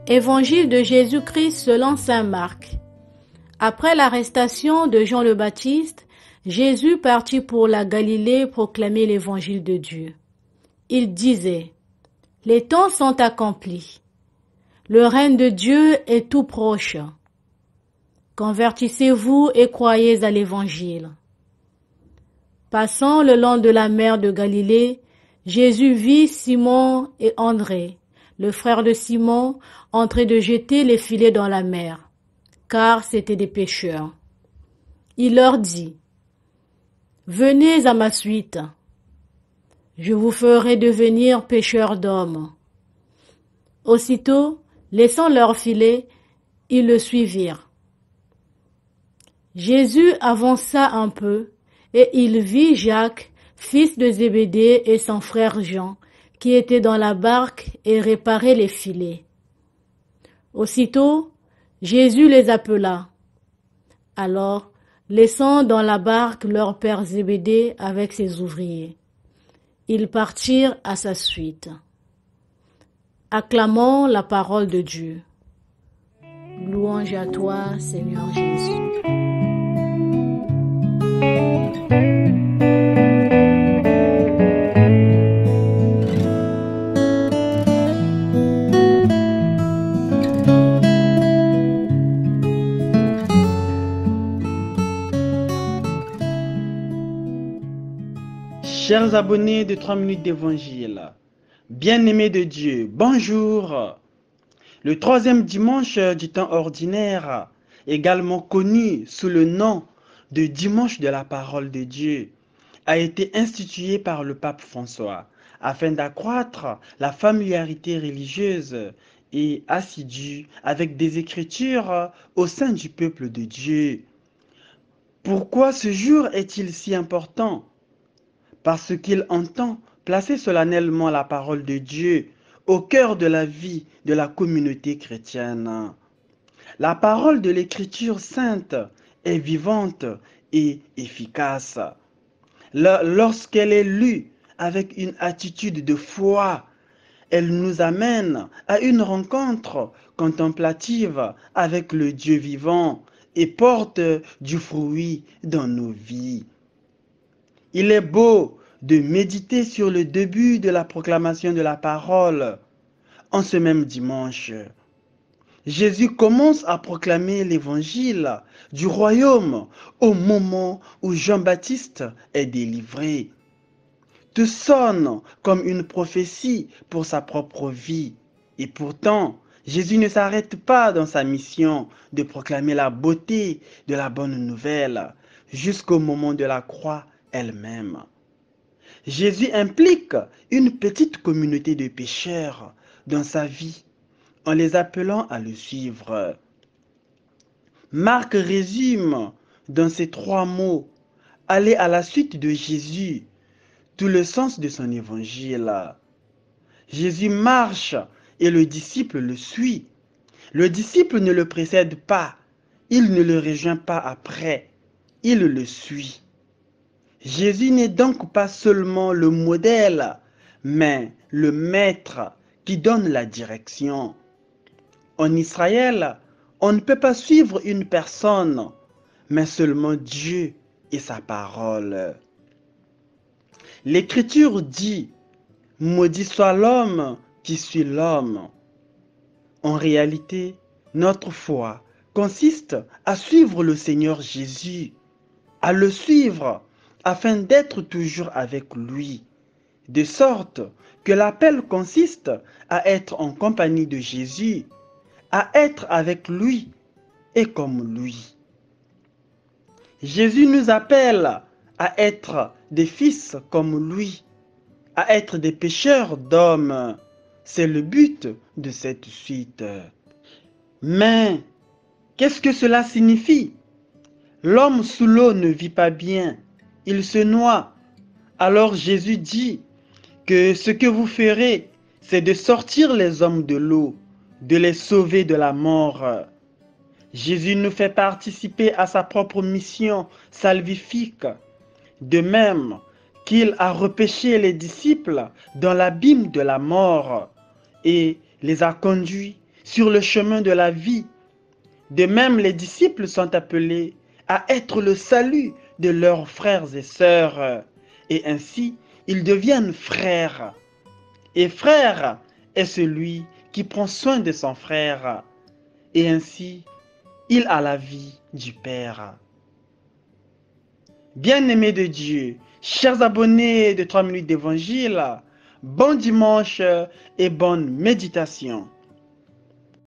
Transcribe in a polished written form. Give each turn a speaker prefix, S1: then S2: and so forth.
S1: Évangile de Jésus-Christ selon saint Marc. Après l'arrestation de Jean le Baptiste, Jésus partit pour la Galilée proclamer l'évangile de Dieu. Il disait: Les temps sont accomplis. Le règne de Dieu est tout proche. Convertissez-vous et croyez à l'évangile. Passant le long de la mer de Galilée, Jésus vit Simon et André, le frère de Simon, en train de jeter les filets dans la mer, car c'étaient des pêcheurs. Il leur dit: Venez à ma suite, je vous ferai devenir pêcheurs d'hommes. Aussitôt, laissant leurs filets, ils le suivirent. Jésus avança un peu, et il vit Jacques, fils de Zébédée, et son frère Jean, qui étaient dans la barque et réparaient les filets. Aussitôt, Jésus les appela. Alors, laissant dans la barque leur père Zébédée avec ses ouvriers, ils partirent à sa suite. Acclamons la parole de Dieu. Louange à toi, Seigneur Jésus.
S2: Chers abonnés de 3 minutes d'évangile, bien-aimés de Dieu, bonjour. Le troisième dimanche du temps ordinaire, également connu sous le nom de dimanche de la parole de Dieu, a été institué par le pape François afin d'accroître la familiarité religieuse et assidue avec des écritures au sein du peuple de Dieu. Pourquoi ce jour est-il si important? Parce qu'il entend placer solennellement la parole de Dieu au cœur de la vie de la communauté chrétienne. La parole de l'Écriture sainte est vivante et efficace. Lorsqu'elle est lue avec une attitude de foi, elle nous amène à une rencontre contemplative avec le Dieu vivant et porte du fruit dans nos vies. Il est beau de méditer sur le début de la proclamation de la parole en ce même dimanche. Jésus commence à proclamer l'évangile du royaume au moment où Jean-Baptiste est délivré. Tout sonne comme une prophétie pour sa propre vie. Et pourtant, Jésus ne s'arrête pas dans sa mission de proclamer la beauté de la bonne nouvelle jusqu'au moment de la croix elle-même. Jésus implique une petite communauté de pécheurs dans sa vie en les appelant à le suivre. Marc résume dans ces 3 mots « aller à la suite de Jésus » tout le sens de son évangile. Jésus marche et le disciple le suit. Le disciple ne le précède pas, il ne le rejoint pas après, il le suit. Jésus n'est donc pas seulement le modèle, mais le maître qui donne la direction. En Israël, on ne peut pas suivre une personne, mais seulement Dieu et sa parole. L'Écriture dit « Maudit soit l'homme qui suit l'homme ». En réalité, notre foi consiste à suivre le Seigneur Jésus, à le suivre afin d'être toujours avec lui, de sorte que l'appel consiste à être en compagnie de Jésus, à être avec lui et comme lui. Jésus nous appelle à être des fils comme lui, à être des pêcheurs d'hommes. C'est le but de cette suite. Mais qu'est-ce que cela signifie? L'homme sous l'eau ne vit pas bien, il se noie. Alors Jésus dit que ce que vous ferez, c'est de sortir les hommes de l'eau, de les sauver de la mort. Jésus nous fait participer à sa propre mission salvifique, de même qu'il a repêché les disciples dans l'abîme de la mort et les a conduits sur le chemin de la vie. De même, les disciples sont appelés à être le salut de leurs frères et sœurs. Et ainsi, ils deviennent frères. Et frère est celui qui prend soin de son frère. Et ainsi, il a la vie du Père. Bien-aimés de Dieu, chers abonnés de 3 minutes d'évangile, bon dimanche et bonne méditation.